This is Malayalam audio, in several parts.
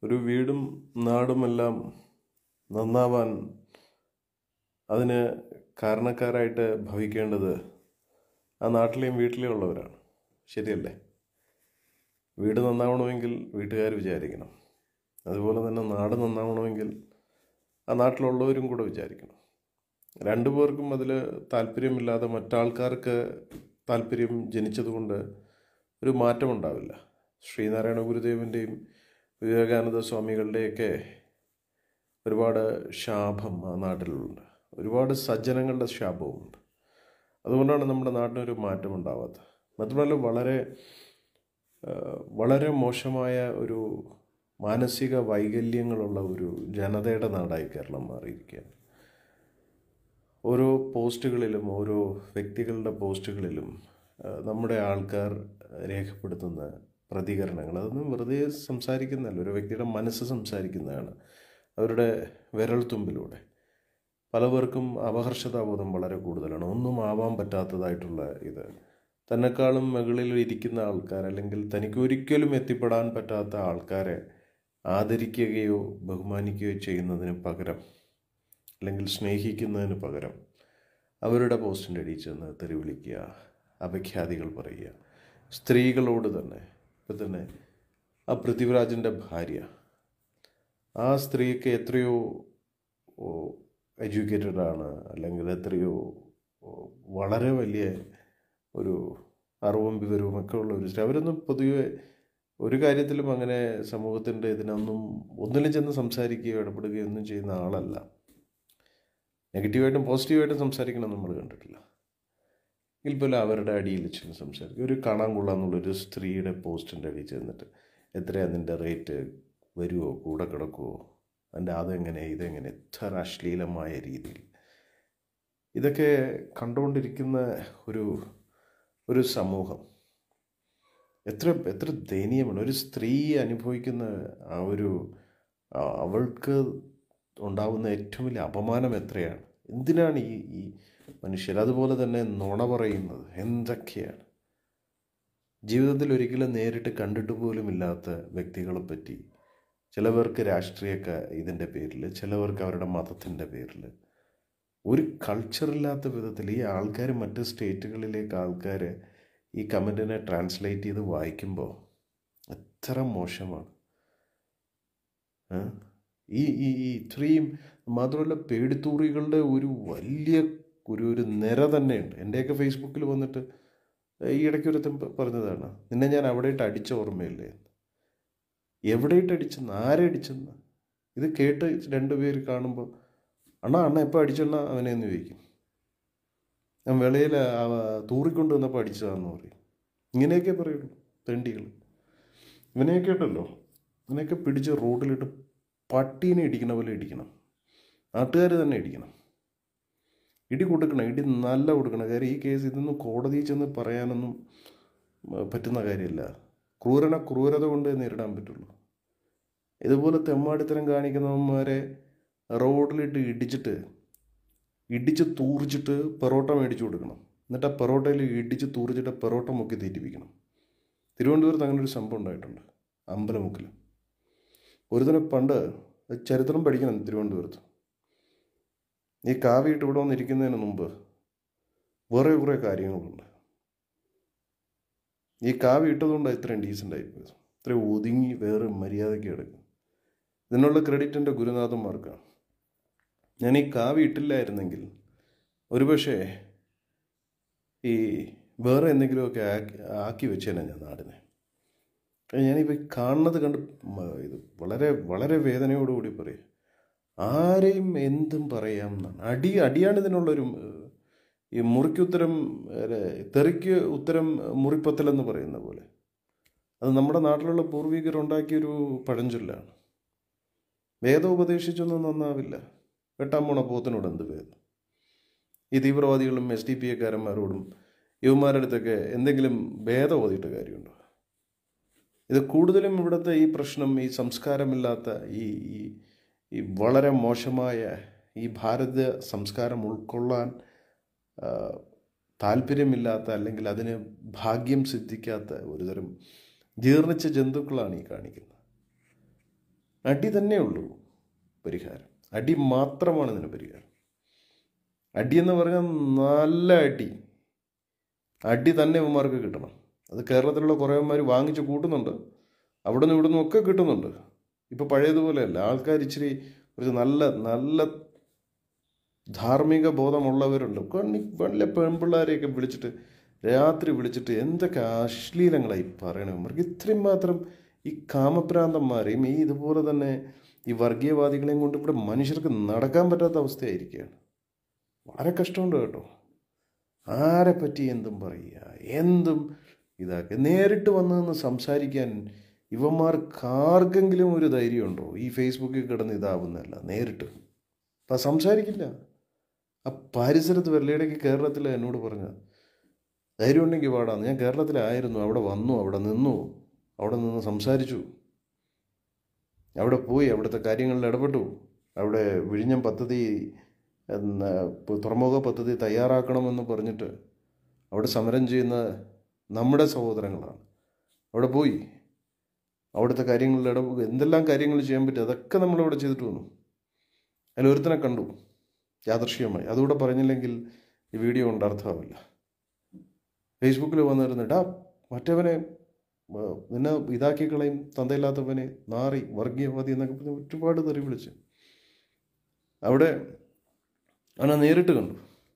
ഒരു വീടും നാടുമെല്ലാം നന്നാവാൻ അതിന് കാരണക്കാരായിട്ട് ഭവിക്കേണ്ടത് ആ നാട്ടിലെയും വീട്ടിലെയും ഉള്ളവരാണ്. ശരിയല്ലേ? വീട് നന്നാവണമെങ്കിൽ വീട്ടുകാർ വിചാരിക്കണം. അതുപോലെ തന്നെ നാട് നന്നാവണമെങ്കിൽ ആ നാട്ടിലുള്ളവരും കൂടെ വിചാരിക്കണം. രണ്ടുപേർക്കും അതിൽ താല്പര്യമില്ലാതെ മറ്റാൾക്കാർക്ക് താല്പര്യം ജനിച്ചതുകൊണ്ട് ഒരു മാറ്റമുണ്ടാവില്ല. ശ്രീനാരായണ ഗുരുദേവൻ്റെയും വിവേകാനന്ദ സ്വാമികളുടെയൊക്കെ ഒരുപാട് ശാപം ആ നാട്ടിലുണ്ട്. ഒരുപാട് സജ്ജനങ്ങളുടെ ശാപവുമുണ്ട്. അതുകൊണ്ടാണ് നമ്മുടെ നാട്ടിനൊരു മാറ്റം ഉണ്ടാവാത്തത്. മാത്രമല്ല വളരെ മോശമായ ഒരു മാനസിക വൈകല്യങ്ങളുള്ള ഒരു ജനതയുടെ നാടായി കേരളം മാറിയിരിക്കുകയാണ്. ഓരോ പോസ്റ്റുകളിലും ഓരോ വ്യക്തികളുടെ പോസ്റ്റുകളിലും നമ്മുടെ ആൾക്കാർ രേഖപ്പെടുത്തുന്ന പ്രതികരണങ്ങൾ അതൊന്നും വെറുതെ സംസാരിക്കുന്നതല്ല, ഒരു വ്യക്തിയുടെ മനസ്സ് സംസാരിക്കുന്നതാണ്. അവരുടെ വിരൽത്തുമ്പിലൂടെ പലവർക്കും അപഹർഷതാബോധം വളരെ കൂടുതലാണ്. ഒന്നും ആവാൻ പറ്റാത്തതായിട്ടുള്ള ഇത് തന്നെക്കാളും മുകളിൽ ഇരിക്കുന്ന ആൾക്കാർ അല്ലെങ്കിൽ തനിക്ക് ഒരിക്കലും എത്തിപ്പെടാൻ പറ്റാത്ത ആൾക്കാരെ ആദരിക്കുകയോ ബഹുമാനിക്കുകയോ ചെയ്യുന്നതിന് പകരം അല്ലെങ്കിൽ സ്നേഹിക്കുന്നതിന് പകരം അവരുടെ പോസ്റ്റിൻ്റെ അടിയിൽ ചെന്ന് തെറി വിളിക്കുക, അപഖ്യാതികൾ പറയുക. സ്ത്രീകളോട് തന്നെ ഇപ്പം തന്നെ ആ പൃഥ്വിരാജിൻ്റെ ഭാര്യ, ആ സ്ത്രീക്ക് എത്രയോ എഡ്യൂക്കേറ്റഡ് ആണ്, അല്ലെങ്കിൽ എത്രയോ വളരെ വലിയ ഒരു അറിവും വിവരവും ഒക്കെ ഉള്ള ഒരു സ്ത്രീ. അവരൊന്നും പൊതുവെ ഒരു കാര്യത്തിലും അങ്ങനെ സമൂഹത്തിൻ്റെ ഒന്നിലും ചെന്ന് സംസാരിക്കുകയോ ഇടപെടുകയോ ഒന്നും ചെയ്യുന്ന ആളല്ല. നെഗറ്റീവായിട്ടും പോസിറ്റീവായിട്ടും സംസാരിക്കണം നമ്മൾ കണ്ടിട്ടില്ല. എങ്കിൽ പോലും അവരുടെ അടിയിൽ ചെന്ന് സംസാരിക്കും. ഒരു കാണാൻ കൊള്ളാമെന്നുള്ളൊരു സ്ത്രീയുടെ പോസ്റ്റിൻ്റെ അടിയിൽ ചെന്നിട്ട് എത്രയാണ് അതിൻ്റെ റേറ്റ്, വരുമോ, കൂടെ കിടക്കുമോ, അതിൻ്റെ അതെങ്ങനെ ഇതെങ്ങനെ, എത്ര അശ്ലീലമായ രീതിയിൽ. ഇതൊക്കെ കണ്ടുകൊണ്ടിരിക്കുന്ന ഒരു സമൂഹം എത്ര ദയനീയമാണ്. ഒരു സ്ത്രീ അനുഭവിക്കുന്ന അവൾക്ക് ഉണ്ടാവുന്ന ഏറ്റവും വലിയ അപമാനം എത്രയാണ്. എന്തിനാണ് ഈ മനുഷ്യർ അതുപോലെ തന്നെ നുണ പറയുന്നത്? എന്തൊക്കെയാണ് ജീവിതത്തിൽ ഒരിക്കലും നേരിട്ട് കണ്ടിട്ട് പോലുമില്ലാത്ത വ്യക്തികളെ പറ്റി ചിലവർക്ക് ഇതിൻ്റെ പേരിൽ, ചിലവർക്ക് അവരുടെ മതത്തിൻ്റെ പേരിൽ, ഒരു കൾച്ചറില്ലാത്ത വിധത്തിൽ ഈ ആൾക്കാർ മറ്റ് സ്റ്റേറ്റുകളിലേക്ക് ആൾക്കാർ ഈ കമൻറ്റിനെ ട്രാൻസ്ലേറ്റ് ചെയ്ത് വായിക്കുമ്പോൾ എത്ര മോശമാണ്. ഈ ഇത്രയും മാത്രമല്ല, പേടിത്തൂറികളുടെ ഒരു വലിയ ഒരു നിര തന്നെയുണ്ട്. എൻ്റെയൊക്കെ ഫേസ്ബുക്കിൽ വന്നിട്ട് ഈ ഇടയ്ക്കൊരുത്തൻ പറഞ്ഞതാണ്, നിന്നെ ഞാൻ അവിടെ ഇട്ട് അടിച്ച ഓർമ്മയില്ലേ. എവിടെ ഇട്ട് അടിച്ചെന്ന്, ആരെ അടിച്ചെന്ന് ഇത് കേട്ട് രണ്ടുപേർ കാണുമ്പോൾ അണ്ണ എപ്പോൾ അടിച്ചെണ്ണ അവനെന്ന് ചോദിക്കും. ഞാൻ വെളയിൽ തൂറിക്കൊണ്ട് വന്നപ്പോൾ അടിച്ചതാണെന്ന് പറയും. ഇങ്ങനെയൊക്കെ പറയുള്ളൂ തെണ്ടികൾ. ഇവനെയൊക്കെ ഉണ്ടല്ലോ, ഇവനെയൊക്കെ പിടിച്ച് റോഡിലിട്ട് പട്ടീനെ ഇടിക്കണ പോലെ ഇടിക്കണം. നാട്ടുകാർ തന്നെ ഇടിക്കണം, ഇടി കൊടുക്കണം, ഇടി നല്ല കൊടുക്കണം. കാര്യം ഈ കേസ് ഇതൊന്നും കോടതിയിൽ ചെന്ന് പറയാനൊന്നും പറ്റുന്ന കാര്യമില്ല. ക്രൂരത കൊണ്ട് നേരിടാൻ പറ്റുള്ളൂ. ഇതുപോലെ തെമ്മാടിത്തരം കാണിക്കുന്നവന്മാരെ റോഡിലിട്ട് ഇടിച്ച് തൂറിച്ചിട്ട് പെറോട്ട മേടിച്ചു കൊടുക്കണം. എന്നിട്ട് ആ പെറോട്ടയിൽ ഇടിച്ച് തൂറിച്ചിട്ട് പെറോട്ട മുക്കി തീറ്റിപ്പിക്കണം. തിരുവനന്തപുരത്ത് അങ്ങനെ ഒരു സംഭവം ഉണ്ടായിട്ടുണ്ട്. അമ്പലമുക്കിൽ ഒരുത്തനെ പണ്ട് ചരിത്രം പഠിക്കണം തിരുവനന്തപുരത്ത്. ഈ കാവിയിട്ട് ഇവിടെ വന്നിരിക്കുന്നതിന് മുമ്പ് വേറെ കുറേ കാര്യങ്ങളുണ്ട്. ഈ കാവി ഇട്ടതുകൊണ്ടാണ് ഇത്രയും ഡീസൻ്റായി പോയത്, ഇത്രയും ഒതുങ്ങി വേറെ മര്യാദയ്ക്ക് കിടക്കും. ഇതിനുള്ള ക്രെഡിറ്റ് എൻ്റെ ഗുരുനാഥന്മാർക്കാണ്. ഞാൻ ഈ കാവി ഇട്ടില്ലായിരുന്നെങ്കിൽ ഒരുപക്ഷെ ഈ വേറെ എന്തെങ്കിലുമൊക്കെ ആക്കി വെച്ചേനെ ഞാൻ നാടിനെ. ഞാനിപ്പോൾ കാണുന്നത് കണ്ട് ഇത് വളരെ വളരെ വേദനയോടുകൂടി പറയും. ആരെയും എന്തും പറയാം എന്നാണ്. അടിയാണ് ഇതിനുള്ളൊരു ഈ മുറിക്കുത്തരം തെറിക്ക് ഉത്തരം മുറിപ്പത്തലെന്ന് പറയുന്ന പോലെ. അത് നമ്മുടെ നാട്ടിലുള്ള പൂർവികർ ഉണ്ടാക്കിയൊരു പഴഞ്ചൊല്ലാണ്. വേദം ഉപദേശിച്ചൊന്നും നന്നാവില്ല, വെട്ടാൻ പോണ പോത്തിനോട് എന്ത് വേദം. ഈ തീവ്രവാദികളും SDPA-കാരന്മാരോടും യുവമാരുടെ അടുത്തൊക്കെ എന്തെങ്കിലും ഭേദം ഓതിയിട്ട് കാര്യമുണ്ടോ? ഇത് കൂടുതലും ഇവിടുത്തെ ഈ പ്രശ്നം ഈ സംസ്കാരമില്ലാത്ത ഈ വളരെ മോശമായ ഈ ഭാരത സംസ്കാരം ഉൾക്കൊള്ളാൻ താല്പര്യമില്ലാത്ത അല്ലെങ്കിൽ അതിന് ഭാഗ്യം സിദ്ധിക്കാത്ത ഒരുതരം ജീർണിച്ച ജന്തുക്കളാണ് ഈ കാണിക്കുന്നത്. അടി തന്നെ ഉള്ളൂ പരിഹാരം. അടി മാത്രമാണ് ഇതിന് പരിഹാരം. അടിയെന്ന് പറഞ്ഞാൽ നല്ല അടി തന്നെ ഇവന്മാർക്ക് കിട്ടണം. അത് കേരളത്തിലുള്ള കുറേമാർ വാങ്ങിച്ച് കൂട്ടുന്നുണ്ട്, അവിടെ നിന്ന് ഇവിടെ നിന്നൊക്കെ കിട്ടുന്നുണ്ട്. ഇപ്പോൾ പഴയതുപോലെയല്ല. ആൾക്കാർ ഇച്ചിരി കുറച്ച് നല്ല നല്ല ധാർമ്മിക ബോധമുള്ളവരുണ്ട്. വല്ല പെൺപിള്ളേരെയൊക്കെ വിളിച്ചിട്ട് രാത്രി വിളിച്ചിട്ട് എന്തൊക്കെ അശ്ലീലങ്ങളായി പറയണേ. അവർക്ക് ഇത്രയും മാത്രം ഈ കാമപ്രാന്തന്മാരെയും ഈ ഇതുപോലെ തന്നെ ഈ വർഗീയവാദികളെയും കൊണ്ട് ഇവിടെ മനുഷ്യർക്ക് നടക്കാൻ പറ്റാത്ത അവസ്ഥയായിരിക്കുകയാണ്. വളരെ കഷ്ടമുണ്ട് കേട്ടോ. ആരെ പറ്റി എന്തും പറയുക, എന്തും ഇതാക്കുക. നേരിട്ട് വന്നതെന്ന് സംസാരിക്കാൻ ഇവന്മാർക്കാർക്കെങ്കിലും ഒരു ധൈര്യമുണ്ടോ? ഈ ഫേസ്ബുക്കിൽ കിടന്ന് ഇതാവുന്നതല്ല, നേരിട്ട് അപ്പം സംസാരിക്കില്ല. ആ പരിസരത്ത് വെള്ളയിടയ്ക്ക് കേരളത്തിൽ എന്നോട് പറഞ്ഞ ധൈര്യം ഉണ്ടെങ്കിൽ പാടാന്ന്. ഞാൻ കേരളത്തിലായിരുന്നു, അവിടെ വന്നു, അവിടെ നിന്നു, അവിടെ നിന്ന് സംസാരിച്ചു, അവിടെ പോയി അവിടുത്തെ കാര്യങ്ങളിൽ ഇടപെട്ടു. അവിടെ വിഴിഞ്ഞം പദ്ധതി തുറമുഖ പദ്ധതി തയ്യാറാക്കണമെന്ന് പറഞ്ഞിട്ട് അവിടെ സമരം ചെയ്യുന്ന നമ്മുടെ സഹോദരങ്ങളാണ്. അവിടെ പോയി അവിടുത്തെ കാര്യങ്ങളിൽ എന്തെല്ലാം കാര്യങ്ങൾ ചെയ്യാൻ പറ്റും അതൊക്കെ നമ്മളവിടെ ചെയ്തിട്ട് വന്നു. അതിലൊരുത്തനെ കണ്ടു യാദൃശ്യമായി. അതുകൂടെ പറഞ്ഞില്ലെങ്കിൽ ഈ വീഡിയോ കൊണ്ട് അർത്ഥമാവില്ല. ഫേസ്ബുക്കിൽ വന്നിരുന്നിട്ട് മറ്റവനെ നിന്നെ ഇതാക്കി കളയും, തന്തയില്ലാത്തവനെ, നാറി, വർഗീയവാദി എന്നൊക്കെ പറഞ്ഞ് ഒരുപാട് തെറി വിളിച്ച്. അവിടെ അവനെ നേരിട്ട് കണ്ടു.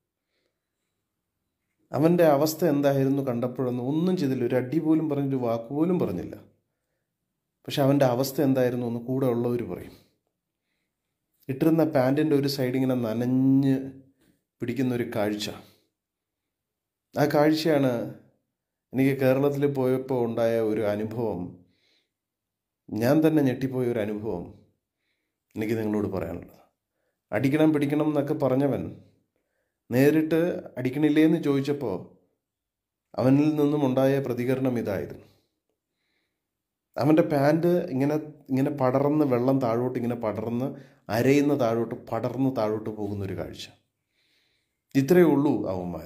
അവൻ്റെ അവസ്ഥ എന്തായിരുന്നു കണ്ടപ്പോഴൊന്നും ഒന്നും ചെയ്തില്ല. ഒരു അടി പോലും പറഞ്ഞൊരു വാക്കുപോലും പറഞ്ഞില്ല. പക്ഷെ അവൻ്റെ അവസ്ഥ എന്തായിരുന്നു എന്ന് കൂടെ ഉള്ളവർ പറയും. ഇട്ടിരുന്ന പാൻറ്റിൻ്റെ ഒരു സൈഡ് ഇങ്ങനെ നനഞ്ഞ് പിടിക്കുന്നൊരു കാഴ്ച. ആ കാഴ്ചയാണ് എനിക്ക് കേരളത്തിൽ പോയപ്പോൾ ഉണ്ടായ ഒരു അനുഭവം. ഞാൻ തന്നെ ഞെട്ടിപ്പോയ ഒരു അനുഭവം എനിക്ക് നിങ്ങളോട് പറയാനുള്ളത്. അടിക്കണം പിടിക്കണം എന്നൊക്കെ പറഞ്ഞവൻ നേരിട്ട് അടിക്കണില്ലേന്ന് ചോദിച്ചപ്പോൾ അവനിൽ നിന്നും ഉണ്ടായ പ്രതികരണം ഇതായിരുന്നു. അവൻ്റെ പാൻറ് ഇങ്ങനെ പടർന്ന് വെള്ളം താഴോട്ട് ഇങ്ങനെ പടർന്ന് അരയുന്ന താഴോട്ട് പടർന്ന് താഴോട്ട് പോകുന്നൊരു കാഴ്ച. ഇത്രയേ ഉള്ളൂ അവന്മാർ.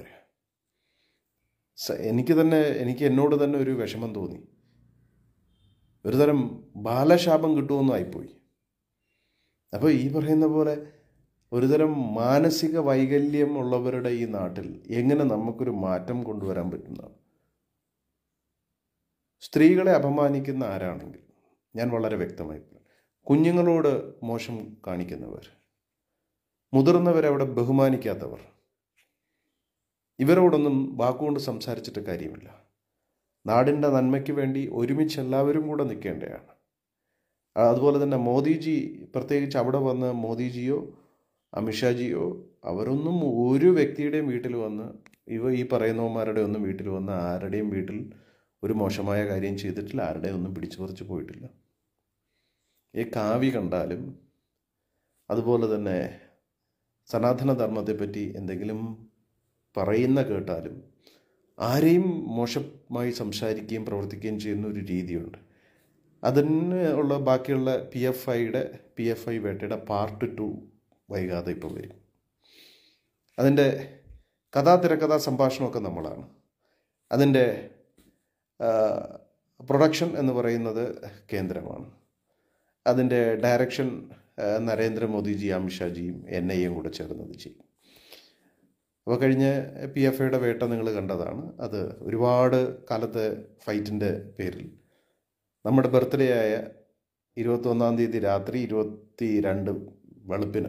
എനിക്ക് എന്നോട് തന്നെ ഒരു വിഷമം തോന്നി. ഒരു തരം ബാലശാപം കിട്ടുമെന്നും ആയിപ്പോയി. അപ്പോൾ ഈ പറയുന്ന പോലെ ഒരുതരം മാനസിക വൈകല്യം ഉള്ളവരുടെ ഈ നാട്ടിൽ എങ്ങനെ നമുക്കൊരു മാറ്റം കൊണ്ടുവരാൻ പറ്റുന്നതാണ്? സ്ത്രീകളെ അപമാനിക്കുന്ന ആരാണെങ്കിൽ ഞാൻ വളരെ വ്യക്തമായി പറയാം. കുഞ്ഞുങ്ങളോട് മോശം കാണിക്കുന്നവർ, മുതിർന്നവരെ അവിടെ ബഹുമാനിക്കാത്തവർ, ഇവരോടൊന്നും വാക്കുകൊണ്ട് സംസാരിച്ചിട്ട് കാര്യമില്ല. നാടിൻ്റെ നന്മയ്ക്ക് വേണ്ടി ഒരുമിച്ച് എല്ലാവരും കൂടെ നിൽക്കേണ്ടതാണ്. അതുപോലെ തന്നെ മോദിജി, പ്രത്യേകിച്ച് അവിടെ വന്ന് മോദിജിയോ അമിത്ഷാജിയോ അവരൊന്നും ഒരു വ്യക്തിയുടെയും വീട്ടിൽ വന്ന് ഈ പറയുന്നവന്മാരുടെ ഒന്നും വീട്ടിൽ വന്ന് ആരുടെയും വീട്ടിൽ ഒരു മോശമായ കാര്യം ചെയ്തിട്ടില്ല. ആരുടെയും ഒന്നും പിടിച്ചു പറിച്ച് പോയിട്ടില്ല. ഈ കാവ്യ കണ്ടാലും അതുപോലെ തന്നെ സനാതന ധർമ്മത്തെപ്പറ്റി എന്തെങ്കിലും പറയുന്ന കേട്ടാലും ആരെയും മോശമായി സംസാരിക്കുകയും പ്രവർത്തിക്കുകയും ചെയ്യുന്ന ഒരു രീതിയുണ്ട്. അതിന് ഉള്ള ബാക്കിയുള്ള PFI വേട്ടയുടെ പാർട്ട് 2 വൈകാതെ ഇപ്പോൾ വരും. അതിൻ്റെ തിരക്കഥാ സംഭാഷണമൊക്കെ നമ്മളാണ്. അതിൻ്റെ പ്രൊഡക്ഷൻ എന്ന് പറയുന്നത് കേന്ദ്രമാണ്. അതിൻ്റെ ഡയറക്ഷൻ നരേന്ദ്രമോദിജി, അമിത്ഷാജിയും NIAയും കൂടെ ചേർന്നത് ചെയ്യും. അപ്പോൾ കഴിഞ്ഞ PFIയുടെ വേട്ട നിങ്ങൾ കണ്ടതാണ്. അത് ഒരുപാട് കാലത്തെ ഫൈറ്റിൻ്റെ പേരിൽ നമ്മുടെ ബർത്ത്ഡേ ആയ 21-ാം തീയതി രാത്രി 22 വെളുപ്പിന്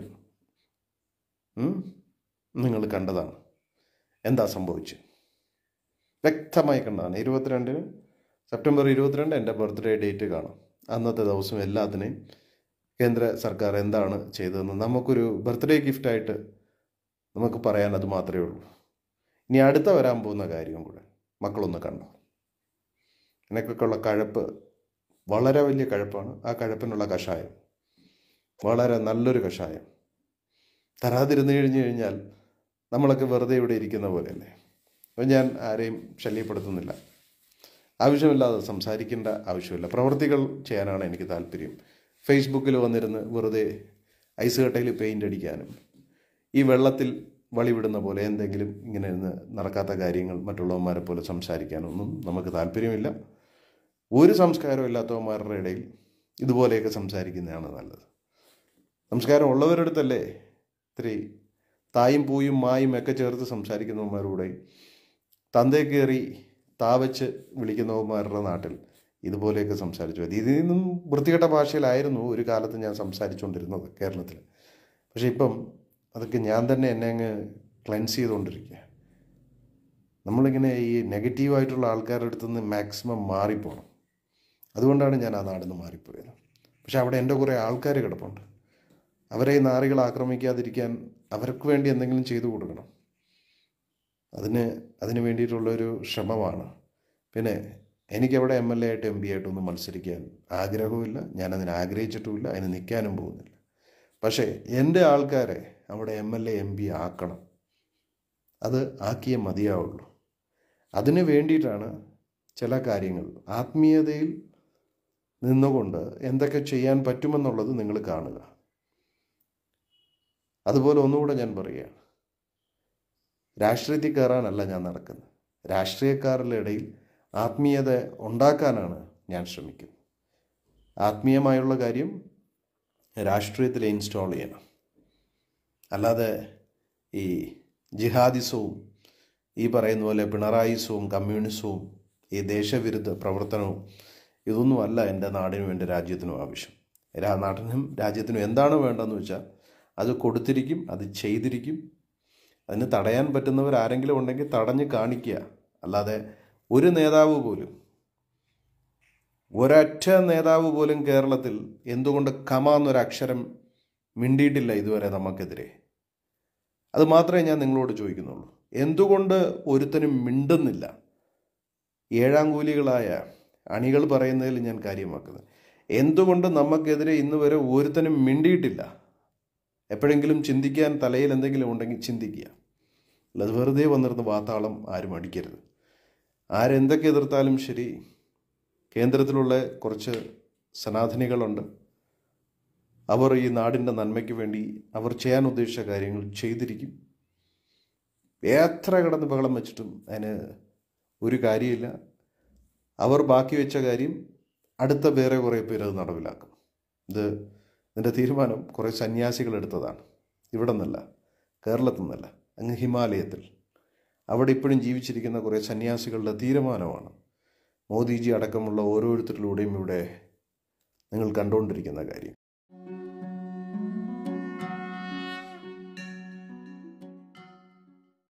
നിങ്ങൾ കണ്ടതാണ്. എന്താ സംഭവിച്ചത് വ്യക്തമായി കണ്ടതാണ്. 22-ന് സെപ്റ്റംബർ 22 എൻ്റെ ബർത്ത്ഡേ ഡേറ്റ് കാണാം. അന്നത്തെ ദിവസം എല്ലാത്തിനെയും കേന്ദ്ര സർക്കാർ എന്താണ് ചെയ്തതെന്ന് നമുക്കൊരു ബർത്ത്ഡേ ഗിഫ്റ്റായിട്ട് നമുക്ക് പറയാൻ അത് മാത്രമേ ഉള്ളൂ. ഇനി അടുത്ത വരാൻ പോകുന്ന കാര്യം കൂടെ മക്കളൊന്ന് കണ്ടോ. എനിക്കൊക്കെയുള്ള കഴപ്പ് വളരെ വലിയ കഴപ്പാണ്. ആ കഴപ്പിനുള്ള കഷായം വളരെ നല്ലൊരു കഷായം തരാതിരുന്നു കഴിഞ്ഞാൽ നമ്മളൊക്കെ വെറുതെ ഇവിടെ ഇരിക്കുന്ന പോലെയല്ലേ. അപ്പം ഞാൻ ആരെയും ശല്യപ്പെടുത്തുന്നില്ല. ആവശ്യമില്ലാതെ സംസാരിക്കേണ്ട ആവശ്യമില്ല. പ്രവൃത്തികൾ ചെയ്യാനാണ് എനിക്ക് താല്പര്യം. ഫേസ്ബുക്കിൽ വന്നിരുന്ന് വെറുതെ ഐസ് കട്ടയിൽ പെയിൻ്റ് അടിക്കാനും ഈ വെള്ളത്തിൽ വളിവിടുന്ന പോലെ എന്തെങ്കിലും ഇങ്ങനെ ഇരുന്ന് നടക്കാത്ത കാര്യങ്ങൾ മറ്റുള്ളവന്മാരെ പോലെ സംസാരിക്കാനൊന്നും നമുക്ക് താല്പര്യമില്ല. ഒരു സംസ്കാരവും ഇല്ലാത്തവന്മാരുടെ ഇടയിൽ ഇതുപോലെയൊക്കെ സംസാരിക്കുന്നതാണ് നല്ലത്. സംസ്കാരം ഉള്ളവരുടെ അടുത്തല്ലേ ഇത്തിരി തായും പൂയും മായും ഒക്കെ ചേർത്ത് സംസാരിക്കുന്നവന്മാരുടെ തന്തേ കയറി താവച്ച് വിളിക്കുന്നവന്മാരുടെ നാട്ടിൽ ഇതുപോലെയൊക്കെ സംസാരിച്ചു മതി. ഇതിൽ നിന്നും വൃത്തികെട്ട ഭാഷയിലായിരുന്നു ഒരു കാലത്ത് ഞാൻ സംസാരിച്ചുകൊണ്ടിരുന്നത് കേരളത്തിൽ. പക്ഷേ ഇപ്പം അതൊക്കെ ഞാൻ തന്നെ എന്നെ അങ്ങ് ക്ലെൻസ് ചെയ്തുകൊണ്ടിരിക്കുക. നമ്മളിങ്ങനെ ഈ നെഗറ്റീവായിട്ടുള്ള ആൾക്കാരുടെ അടുത്ത് നിന്ന് മാക്സിമം മാറിപ്പോകണം. അതുകൊണ്ടാണ് ഞാൻ ആ നാടിൽ നിന്ന് മാറിപ്പോയത്. പക്ഷെ അവിടെ എൻ്റെ കുറേ ആൾക്കാർ കിടപ്പുണ്ട്. അവരെ ഈ നാറികൾ ആക്രമിക്കാതിരിക്കാൻ അവർക്ക് വേണ്ടി എന്തെങ്കിലും ചെയ്തു കൊടുക്കണം. അതിന് വേണ്ടിയിട്ടുള്ളൊരു ശ്രമമാണ്. പിന്നെ എനിക്കവിടെ MLA ആയിട്ട് MP ആയിട്ടൊന്നും മത്സരിക്കാൻ ആഗ്രഹവുമില്ല, ഞാനതിന് ആഗ്രഹിച്ചിട്ടുമില്ല, അതിന് നിൽക്കാനും പോകുന്നില്ല. പക്ഷേ എൻ്റെ ആൾക്കാരെ അവിടെ MLA MP ആക്കണം. അത് ആക്കിയേ മതിയാവുള്ളൂ. അതിന് വേണ്ടിയിട്ടാണ് ചില കാര്യങ്ങൾ ആത്മീയതയിൽ നിന്നുകൊണ്ട് എന്തൊക്കെ ചെയ്യാൻ പറ്റുമെന്നുള്ളത് നിങ്ങൾ കാണുക. അതുപോലെ ഒന്നുകൂടെ ഞാൻ പറയുകയാണ്, രാഷ്ട്രീയത്തിൽ കയറാനല്ല ഞാൻ നടക്കുന്നത്. രാഷ്ട്രീയക്കാരുടെ ഇടയിൽ ആത്മീയത ഉണ്ടാക്കാനാണ് ഞാൻ ശ്രമിക്കുന്നത്. ആത്മീയമായുള്ള കാര്യം രാഷ്ട്രീയത്തിൽ ഇൻസ്റ്റാൾ ചെയ്യണം. അല്ലാതെ ഈ ജിഹാദിസവും ഈ പറയുന്ന പോലെ പിണറായിസവും കമ്മ്യൂണിസവും ഈ ദേശവിരുദ്ധ പ്രവർത്തനവും ഇതൊന്നുമല്ല എൻ്റെ നാടിനും എൻ്റെ രാജ്യത്തിനും ആവശ്യം. നാടിനും രാജ്യത്തിനും എന്താണ് വേണ്ടതെന്ന് വെച്ചാൽ അത് കൊടുത്തിരിക്കും, അത് ചെയ്തിരിക്കും. അതിന് തടയാൻ പറ്റുന്നവർ ആരെങ്കിലും ഉണ്ടെങ്കിൽ തടഞ്ഞ് കാണിക്കുക. അല്ലാതെ ഒരു നേതാവ് പോലും, ഒരൊറ്റ നേതാവ് പോലും കേരളത്തിൽ എന്തുകൊണ്ട് എന്നൊരക്ഷരം മിണ്ടിയിട്ടില്ല ഇതുവരെ നമുക്കെതിരെ. അത് മാത്രമേ ഞാൻ നിങ്ങളോട് ചോദിക്കുന്നുള്ളൂ. എന്തുകൊണ്ട് ഒരുത്തനും മിണ്ടുന്നില്ല? ഏഴാം കൂലികളായ അണികൾ പറയുന്നതിൽ ഞാൻ കാര്യമാക്കുന്നത്, എന്തുകൊണ്ട് നമുക്കെതിരെ ഇന്ന് വരെ ഒരുത്തനും മിണ്ടിയിട്ടില്ല? എപ്പോഴെങ്കിലും ചിന്തിക്കാൻ തലയിൽ എന്തെങ്കിലും ഉണ്ടെങ്കിൽ ചിന്തിക്കുക. അല്ലാതെ വെറുതെ വന്നിരുന്ന് വാത്താളം ആരും അടിക്കരുത്. ആരെന്തൊക്കെ എതിർത്താലും ശരി, കേന്ദ്രത്തിലുള്ള കുറച്ച് സനാതനികളുണ്ട്. അവർ ഈ നാടിൻ്റെ നന്മയ്ക്ക് വേണ്ടി അവർ ചെയ്യാൻ ഉദ്ദേശിച്ച കാര്യങ്ങൾ ചെയ്തിരിക്കും. എത്ര കിടന്ന് ബഹളം വെച്ചിട്ടും അതിന് ഒരു കാര്യമില്ല. അവർ ബാക്കി വെച്ച കാര്യം അടുത്ത വേറെ കുറേ പേര് അത് നടപ്പിലാക്കും. ഇതിൻ്റെ തീരുമാനം കുറേ സന്യാസികൾ എടുത്തതാണ്. ഇവിടെ നിന്നല്ല, കേരളത്തിൽ നിന്നല്ല, അങ്ങ് ഹിമാലയത്തിൽ അവിടെ ഇപ്പോഴും ജീവിച്ചിരിക്കുന്ന കുറേ സന്യാസികളുടെ തീരുമാനമാണ് മോദിജി അടക്കമുള്ള ഓരോരുത്തരിലൂടെയും ഇവിടെ നിങ്ങൾ കണ്ടുകൊണ്ടിരിക്കുന്ന കാര്യം.